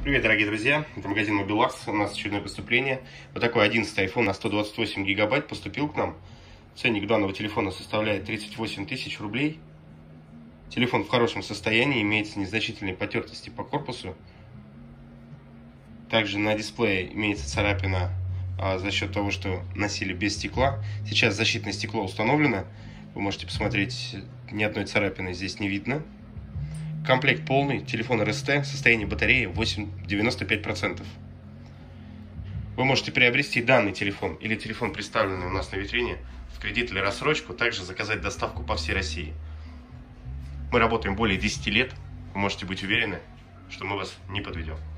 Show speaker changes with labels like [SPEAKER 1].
[SPEAKER 1] Привет, дорогие друзья, это магазин Mobilax, у нас очередное поступление. Вот такой 11-й iPhone на 128 гигабайт поступил к нам. Ценник данного телефона составляет 38 тысяч рублей. Телефон в хорошем состоянии, имеется незначительные потертости по корпусу. Также на дисплее имеется царапина за счет того, что носили без стекла. Сейчас защитное стекло установлено. Вы можете посмотреть, ни одной царапины здесь не видно. Комплект полный, телефон РСТ, состояние батареи 95%. Вы можете приобрести данный телефон или телефон, представленный у нас на витрине, в кредит или рассрочку, также заказать доставку по всей России. Мы работаем более 10 лет, вы можете быть уверены, что мы вас не подведем.